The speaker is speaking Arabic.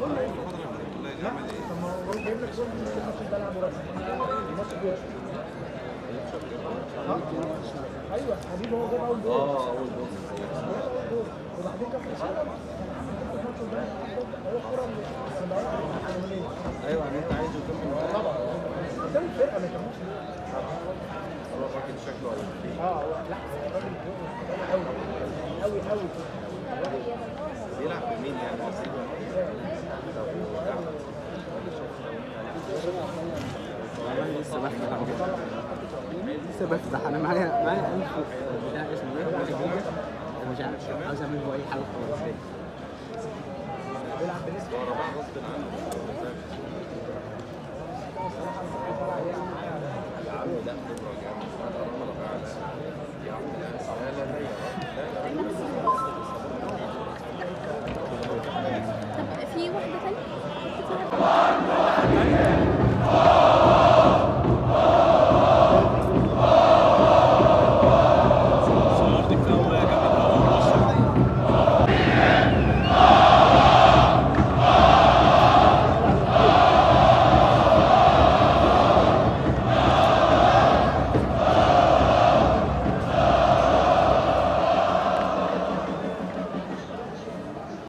طب ما هو جايب لك جول من الماتش ده لعبه رسمي الماتش ده. ايوه حبيبي هو جاب اول جول. اول جول. وبعدين كان في شغل الماتش ده هو كوره من ايوه يعني انت عايزه يكمل طبعا قدام الفرقه ما يكملش. هو فاكر شكله ولا لا الراجل قوي قوي قوي بيلعب بمين يعني؟ لسه بفتح انا معايا الف بتاع اسمه ايه ومش عارف عاوز اعمل له اي حاجه خالص. بيلعب بنسبه غصب عنه.